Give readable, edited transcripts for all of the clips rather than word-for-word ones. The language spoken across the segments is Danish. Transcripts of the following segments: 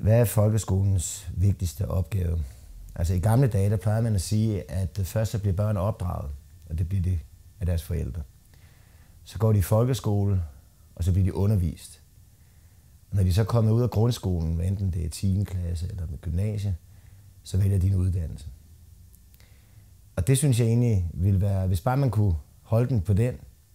Hvad er folkeskolens vigtigste opgave? Altså i gamle dage, der plejede man at sige, at først så bliver børn opdraget, og det bliver de af deres forældre. Så går de i folkeskole, og så bliver de undervist. Og når de så kommer ud af grundskolen, enten det er 10. klasse eller med gymnasie, så vælger de en uddannelse. Og det synes jeg egentlig ville være, hvis bare man kunne holde den på den,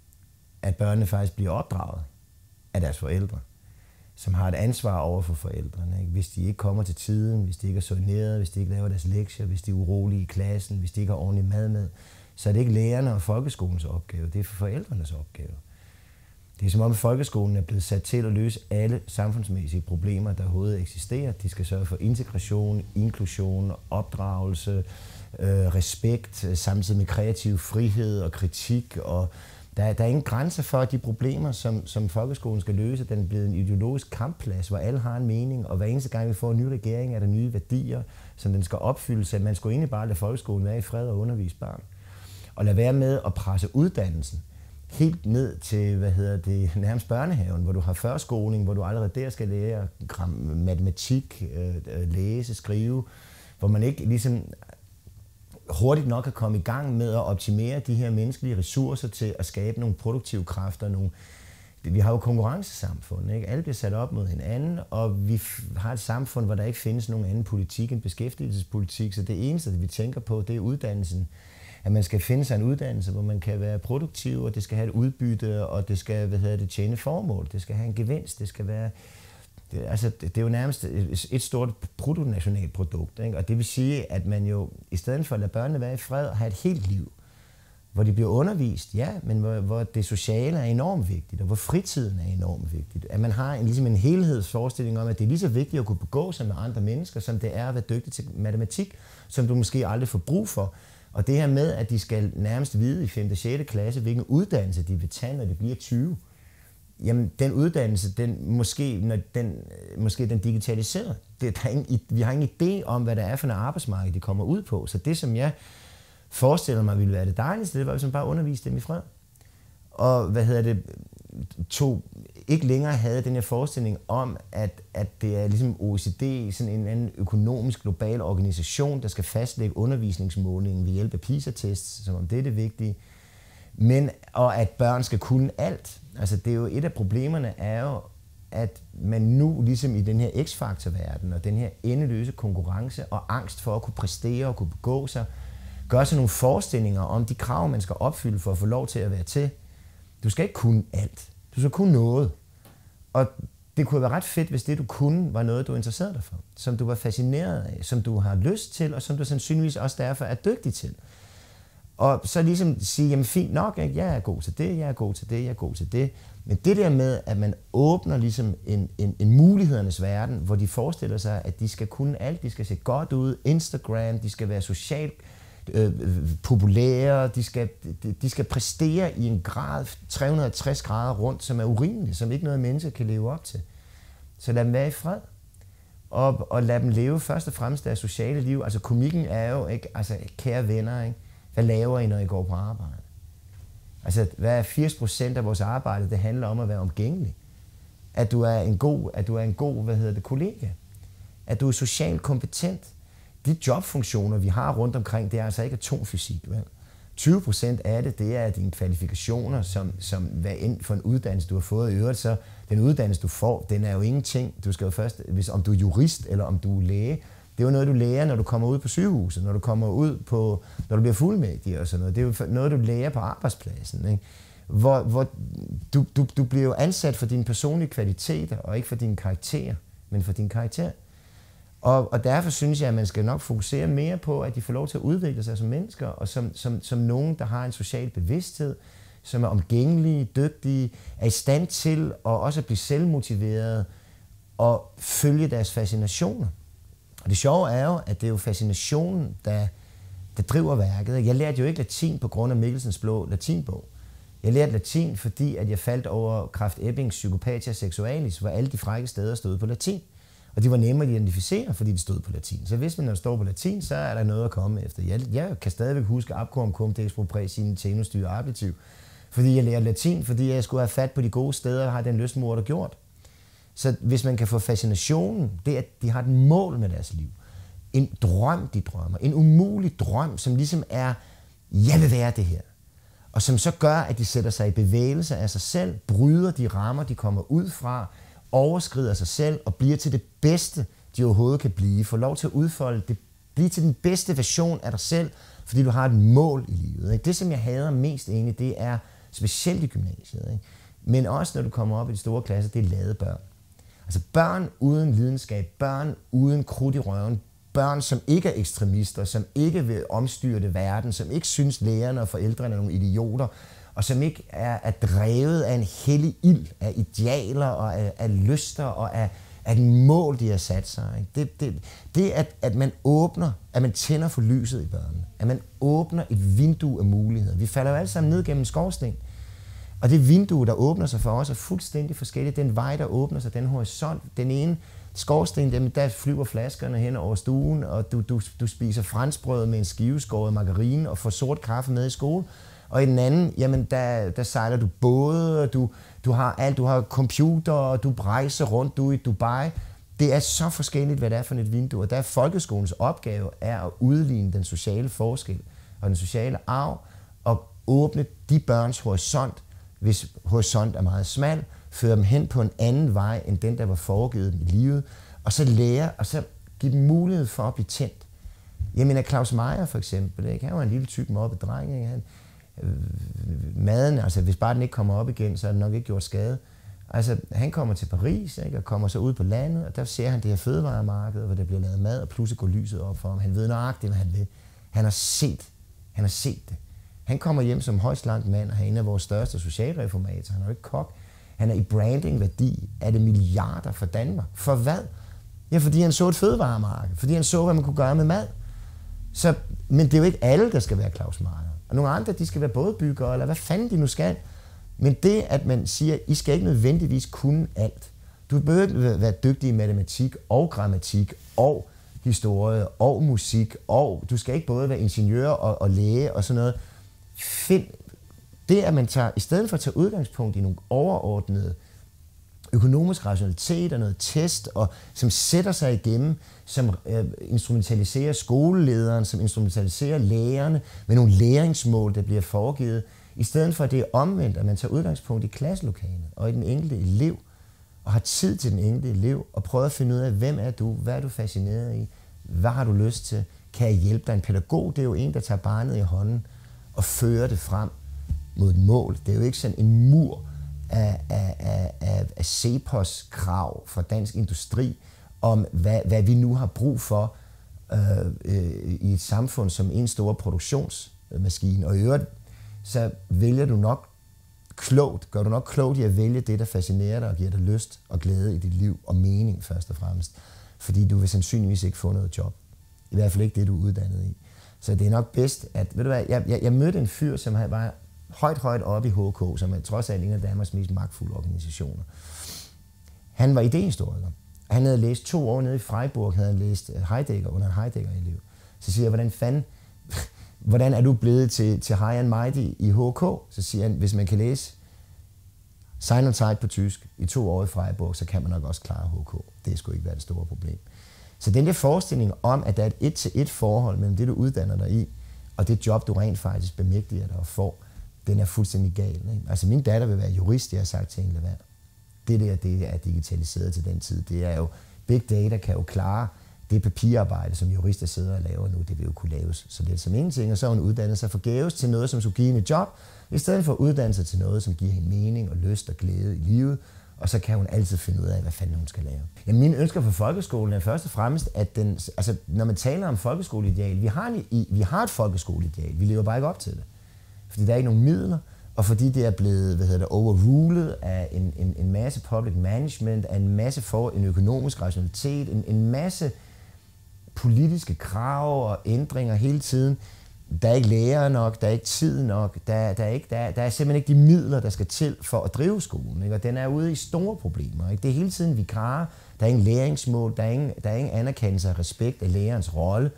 at børnene faktisk bliver opdraget af deres forældre, som har et ansvar over for forældrene. Ikke? Hvis de ikke kommer til tiden, hvis de ikke er soigneret, hvis de ikke laver deres lektier, hvis de er urolige i klassen, hvis de ikke har ordentlig mad med, så er det ikke lærerne og folkeskolens opgave, det er for forældrenes opgave. Det er som om folkeskolen er blevet sat til at løse alle samfundsmæssige problemer, der overhovedet eksisterer. De skal sørge for integration, inklusion, opdragelse, respekt, samtidig med kreativ frihed og kritik. Og der er ingen grænser for de problemer, som folkeskolen skal løse. Den er blevet en ideologisk kampplads, hvor alle har en mening, og hver eneste gang vi får en ny regering, er der nye værdier, som den skal opfylde. Så man skulle egentlig bare lade folkeskolen være i fred og undervise børn. Og lade være med at presse uddannelsen helt ned til, nærmest børnehaven, hvor du har førskoling, hvor du allerede der skal lære matematik, læse, skrive, hvor man ikke ligesom hurtigt nok kan komme i gang med at optimere de her menneskelige ressourcer til at skabe nogle produktive kræfter. Vi har jo konkurrencesamfund, ikke? Alle bliver sat op mod hinanden, og vi har et samfund, hvor der ikke findes nogen anden politik end beskæftigelsespolitik, så det eneste, vi tænker på, det er uddannelsen. At man skal finde sig en uddannelse, hvor man kan være produktiv, og det skal have et udbytte, og det skal tjene formål, det skal have en gevinst, det skal være... Det er jo nærmest et stort bruttonationalprodukt, ikke? Og det vil sige, at man jo, i stedet for at lade børnene være i fred og have et helt liv, hvor de bliver undervist, ja, men hvor det sociale er enormt vigtigt, og hvor fritiden er enormt vigtigt. At man har ligesom en helhedsforestilling om, at det er lige så vigtigt at kunne begå sig med andre mennesker, som det er at være dygtig til matematik, som du måske aldrig får brug for. Og det her med, at de skal nærmest vide i 5. og 6. klasse, hvilken uddannelse de vil tage, når de bliver 20. Jamen, den uddannelse, måske den digitaliseret. Vi har ingen idé om, hvad det er for en arbejdsmarked, de kommer ud på. Så det, som jeg forestiller mig ville være det dejligste, det var, hvis man bare underviste dem i fred. Og ikke længere havde den her forestilling om, at det er ligesom OECD, sådan en anden økonomisk global organisation, der skal fastlægge undervisningsmålingen ved hjælp af PISA-tests, som om det er det vigtige. Og at børn skal kunne alt. Altså det er jo et af problemerne er jo, at man nu ligesom i den her X-faktor-verden og den her endeløse konkurrence og angst for at kunne præstere og kunne begå sig, gør sig nogle forestillinger om de krav, man skal opfylde for at få lov til at være til. Du skal ikke kunne alt. Du skal kunne noget. Og det kunne være ret fedt, hvis det du kunne var noget, du interesserede dig for. Som du var fascineret af, som du har lyst til, og som du sandsynligvis også derfor er dygtig til. Og så ligesom sige, jamen fint nok, ikke? Jeg er god til det, jeg er god til det, jeg er god til det. Men det der med, at man åbner ligesom en mulighedernes verden, hvor de forestiller sig, at de skal kunne alt, de skal se godt ud, Instagram, de skal være socialt populære, de skal præstere i en grad, 360 grader rundt, som er urimelig, som ikke noget menneske kan leve op til. Så lad dem være i fred. Og lad dem leve først og fremmest deres sociale liv. Altså komikken er jo ikke, altså kære venner, ikke? Hvad laver I, når I går på arbejde? Altså, hvad er 80% af vores arbejde, det handler om at være omgængelig. At du er en god, kollega. At du er socialt kompetent. De jobfunktioner, vi har rundt omkring, det er altså ikke atomfysik. Vel? 20% af det er dine kvalifikationer, som hvad end for en uddannelse, du har fået i øvrigt, så den uddannelse, du får, den er jo ingenting. Du skal jo først, om du er jurist eller om du er læge, det er jo noget, du lærer, når du kommer ud på sygehuset, når du bliver fuldmægtig og sådan noget. Det er jo noget, du lærer på arbejdspladsen, ikke? Hvor du bliver jo ansat for dine personlige kvaliteter, og ikke for dine karakterer, men for din karakter. Og derfor synes jeg, at man skal nok fokusere mere på, at de får lov til at udvikle sig som mennesker, og som nogen, der har en social bevidsthed, som er omgængelige, dygtige, er i stand til at også blive selvmotiverede og følge deres fascinationer. Og det sjove er jo, at det er jo fascinationen, der driver værket. Jeg lærte jo ikke latin på grund af Mikkelsens blå latinbog. Jeg lærte latin, fordi at jeg faldt over Krafft Ebbings Psychopathia Sexualis, hvor alle de frække steder stod på latin. Og de var nemme at identificere, fordi de stod på latin. Så hvis man står på latin, så er der noget at komme efter. Jeg kan stadigvæk huske abquam cum de expropre sine tenus dyre arbitiv, fordi jeg lærte latin, fordi jeg skulle have fat på de gode steder og har den lystmor, der gjort. Så hvis man kan få fascinationen, det er, at de har et mål med deres liv. En drøm, de drømmer. En umulig drøm, som ligesom er, jeg vil være det her. Og som så gør, at de sætter sig i bevægelse af sig selv, bryder de rammer, de kommer ud fra, overskrider sig selv og bliver til det bedste, de overhovedet kan blive. Får lov til at udfolde det, blive til den bedste version af dig selv, fordi du har et mål i livet. Ikke? Det, som jeg hader mest egentlig, det er specielt i gymnasiet. Ikke? Men også når du kommer op i de store klasser, det er lade børn. Altså børn uden lidenskab, børn uden krudt i røven, børn, som ikke er ekstremister, som ikke vil omstyrte verden, som ikke synes lærerne og forældrene er nogle idioter, og som ikke er drevet af en hellig ild, af idealer og af lyster og af et mål, de har sat sig. Ikke? Det at man åbner, at man tænder for lyset i børnene, at man åbner et vindue af muligheder. Vi falder jo alle sammen ned gennem en skorsten. Og det vindue, der åbner sig for os, er fuldstændig forskelligt. Den vej, der åbner sig, den horisont, den ene skorsten, der flyver flaskerne hen over stuen, og du spiser franskbrød med en skiveskåret margarine og får sort kaffe med i skole. Og i den anden, jamen der sejler du både, og du har alt, du har computer, og du rejser rundt, du er i Dubai. Det er så forskelligt, hvad det er for et vindue. Og der er folkeskolens opgave er at udligne den sociale forskel og den sociale arv, og åbne de børns horisont, hvis horisont er meget smal, føre dem hen på en anden vej, end den, der var foregivet dem i livet, og så lære, og så give dem mulighed for at blive tændt. Jeg mener, Claus Meyer for eksempel, ikke? Han var en lille tyk mobbet dreng, ikke? Maden, altså hvis bare den ikke kommer op igen, så har den nok ikke gjort skade. Altså, han kommer til Paris, ikke? Og kommer så ud på landet, og der ser han det her fødevaremarked, hvor der bliver lavet mad, og pludselig går lyset op for ham. Han ved nøjagtigt, hvad han vil. Han har set det. Han kommer hjem som højslank mand, og han er en af vores største socialreformater. Han er jo ikke kok. Han er i brandingværdi af det milliarder for Danmark. For hvad? Ja, fordi han så et fødevaremarked. Fordi han så, hvad man kunne gøre med mad. Så, men det er jo ikke alle, der skal være Claus Meyer. Og nogle andre, de skal være bådbyggere, eller hvad fanden de nu skal. Men det, at man siger, I skal ikke nødvendigvis kunne alt. Du behøver ikke være dygtig i matematik og grammatik og historie og musik, og du skal ikke både være ingeniør og læge og sådan noget. Find det, at man tager, i stedet for at tage udgangspunkt i nogle overordnede økonomisk rationalitet og noget test, og som sætter sig igennem, som instrumentaliserer skolelederen, som instrumentaliserer lærerne med nogle læringsmål, der bliver foregivet, i stedet for at det er omvendt, at man tager udgangspunkt i klasselokalet og i den enkelte elev, og har tid til den enkelte elev, og prøver at finde ud af, hvem er du, hvad er du fascineret i, hvad har du lyst til, kan jeg hjælpe dig? En pædagog, det er jo en, der tager barnet i hånden og fører det frem mod et mål. Det er jo ikke sådan en mur af CEPOS-krav fra Dansk Industri om, hvad vi nu har brug for i et samfund som en stor produktionsmaskine. Og i øvrigt, så vælger du nok klogt, gør du nok klogt i at vælge det, der fascinerer dig og giver dig lyst og glæde i dit liv og mening først og fremmest. Fordi du vil sandsynligvis ikke få noget job. I hvert fald ikke det, du er uddannet i. Så det er nok bedst, at, ved du hvad, jeg mødte en fyr, som var højt oppe i HK, som er trods alt en af Danmarks mest magtfulde organisationer. Han var idéhistoriker. Han havde læst 2 år nede i Freiburg, havde han læst Heidegger under en Heidegger-elev. Så siger jeg, hvordan er du blevet til High and Mighty i HK? Så siger han, hvis man kan læse Sein und Zeit på tysk i 2 år i Freiburg, så kan man nok også klare HK. Det skulle ikke være det store problem. Så den der forestilling om, at der er et 1-til-1 forhold mellem det, du uddanner dig i, og det job, du rent faktisk bemægtiger dig og får, den er fuldstændig gal. Ikke? Altså min datter vil være jurist, jeg har sagt til hende, lad være. Det er digitaliseret til den tid. Det er jo, big data kan jo klare det papirarbejde, som jurister sidder og laver nu, det vil jo kunne laves så lidt som ingenting, og så er hun uddannet sig forgæves til noget, som skulle give hende et job, i stedet for at uddanne sig til noget, som giver hende mening og lyst og glæde i livet, og så kan hun altid finde ud af, hvad fanden hun skal lave. Ja, mine ønsker for folkeskolen er først og fremmest, at når man taler om folkeskoleideal, vi har et folkeskoleideal, vi lever bare ikke op til det. Fordi der er ikke nogen midler, og fordi det er blevet overrulet af en masse public management, af en masse en økonomisk rationalitet, en masse politiske krav og ændringer hele tiden. Der er ikke lærere nok, der er ikke tid nok, der er simpelthen ikke de midler, der skal til for at drive skolen. Ikke? Og den er ude i store problemer. Ikke? Det er hele tiden vikarer, der er ingen læringsmål, der er ingen anerkendelse af respekt af lærerens rolle.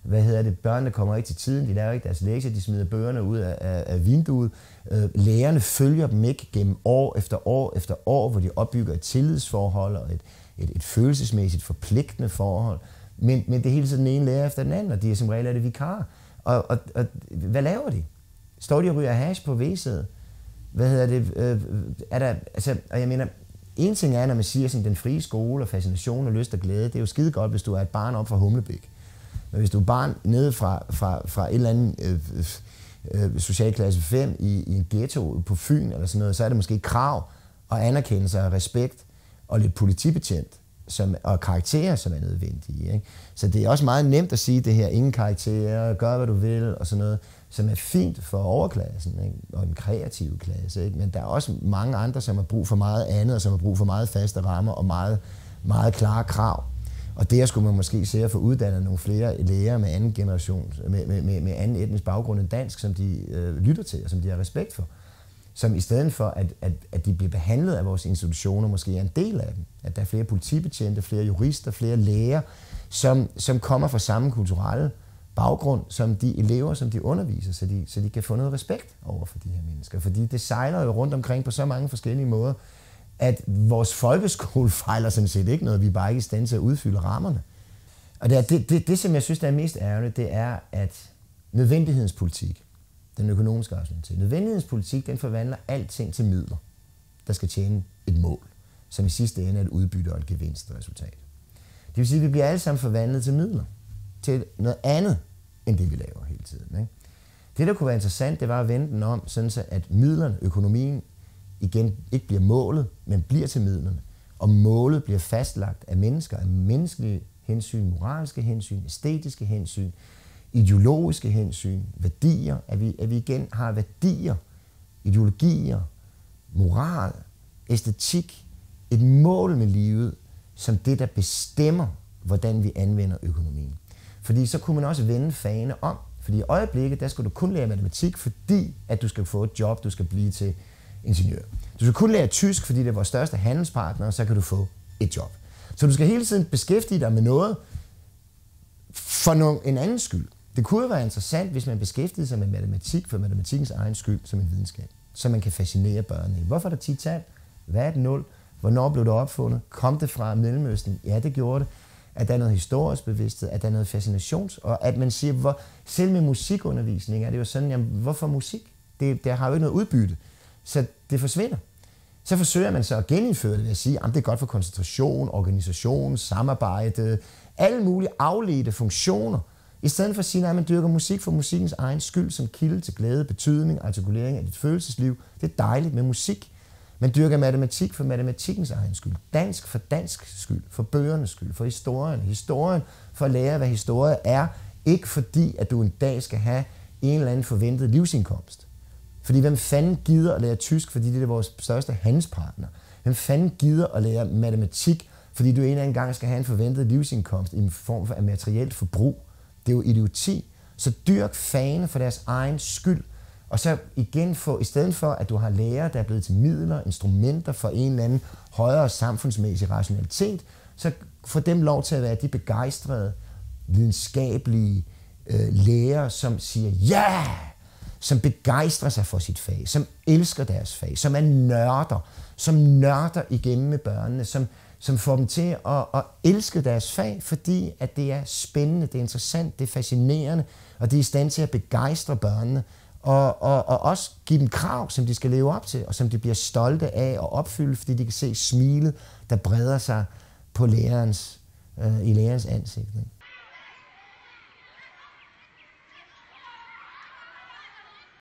Børnene kommer ikke til tiden, de lærer ikke deres lektier, de smider bøgerne ud af vinduet. Lærerne følger dem ikke gennem år efter år efter år, hvor de opbygger et tillidsforhold og et følelsesmæssigt forpligtende forhold. Men det er hele tiden den ene lærer efter den anden, og de er som regel af det vikarer. Og hvad laver de? Står de og ryger hash på WC'et? Og jeg mener, en ting er, når man siger sådan, den frie skole og fascination og lyst og glæde, det er jo skide godt, hvis du er et barn op fra Humlebæk. Men hvis du er barn nede fra et eller andet socialklasse 5 i en ghetto på Fyn eller sådan noget, så er det måske et krav og anerkendelse og respekt og lidt politibetjent og karakterer, som er nødvendige. Ikke? Så det er også meget nemt at sige det her, ingen karakterer, gør hvad du vil og sådan noget, som er fint for overklassen, ikke? Og den kreative klasse. Ikke? Men der er også mange andre, som har brug for meget andet, og som har brug for meget faste rammer og meget, meget klare krav. Og der skulle man måske se at få uddannet nogle flere lærere med anden generation, med anden etnisk baggrund end dansk, som de lytter til og som de har respekt for. Som i stedet for, at de bliver behandlet af vores institutioner, måske er en del af dem. At der er flere politibetjente, flere jurister, flere læger, som kommer fra samme kulturelle baggrund som de elever, som de underviser, så de kan få noget respekt over for de her mennesker. Fordi det sejler jo rundt omkring på så mange forskellige måder, at vores folkeskole fejler sådan set ikke noget, vi er bare ikke i stand til at udfylde rammerne. Og det som jeg synes, der er mest ærgerligt, det er, at nødvendighedens politik, den økonomiske rationalitet, nødvendighedens politik, den forvandler alting til midler, der skal tjene et mål, som i sidste ende er et udbytte og et gevinstresultat. Det vil sige, at vi bliver alle sammen forvandlet til midler, til noget andet, end det vi laver hele tiden. Ikke? Det, der kunne være interessant, det var at vende den om, sådan så at midlerne, økonomien, igen ikke bliver målet, men bliver til midlerne. Og målet bliver fastlagt af mennesker, af menneskelige hensyn, moralske hensyn, æstetiske hensyn, ideologiske hensyn, værdier, at vi igen har værdier, ideologier, moral, æstetik, et mål med livet, som det, der bestemmer, hvordan vi anvender økonomien. Fordi så kunne man også vende fagene om. Fordi i øjeblikket, der skal du kun lære matematik, fordi at du skal få et job, du skal blive til ingeniør. Du skal kun lære tysk, fordi det er vores største handelspartner, og så kan du få et job. Så du skal hele tiden beskæftige dig med noget for en andens skyld. Det kunne jo være interessant, hvis man beskæftigede sig med matematik for matematikkens egen skyld som en videnskab, så man kan fascinere børnene. Hvorfor er der 10 tal? Hvad er et 0? Hvornår blev det opfundet? Kom det fra Mellemøsten? Ja, det gjorde det. At der er noget historisk bevidsthed, at der er noget fascinations, og at man siger, selv med musikundervisning er det jo sådan, jamen, hvorfor musik? Det har jo ikke noget udbytte, så det forsvinder. Så forsøger man så at genindføre det ved at sige, at det er godt for koncentration, organisation, samarbejde, alle mulige afledte funktioner, i stedet for at sige, at man dyrker musik for musikkens egen skyld, som kilde til glæde, betydning, artikulering af dit følelsesliv. Det er dejligt med musik. Man dyrker matematik for matematikkens egen skyld, dansk for dansk skyld, for bøgernes skyld, for historien for at lære, hvad historie er, ikke fordi, at du en dag skal have en eller anden forventet livsindkomst. Fordi hvem fanden gider at lære tysk, fordi det er vores største handelspartner? Hvem fanden gider at lære matematik, fordi du en eller anden gang skal have en forventet livsindkomst i en form for materielt forbrug? Det er jo idioti. Så dyrk fagene for deres egen skyld. Og så igen få, i stedet for, at du har lærere, der er blevet til midler, instrumenter for en eller anden højere samfundsmæssig rationalitet, så få dem lov til at være de begejstrede, videnskabelige lærere, som siger ja, som begejstrer sig for sit fag, som elsker deres fag, som er nørder, som nørder igennem med børnene, som får dem til at elske deres fag, fordi at det er spændende, det er interessant, det er fascinerende, og det er i stand til at begejstre børnene, og også give dem krav, som de skal leve op til, og som de bliver stolte af at opfylde, fordi de kan se smilet, der breder sig på i lærerens ansigt.